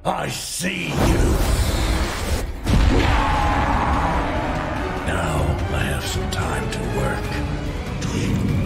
I see you. Now I have some time to work. Dream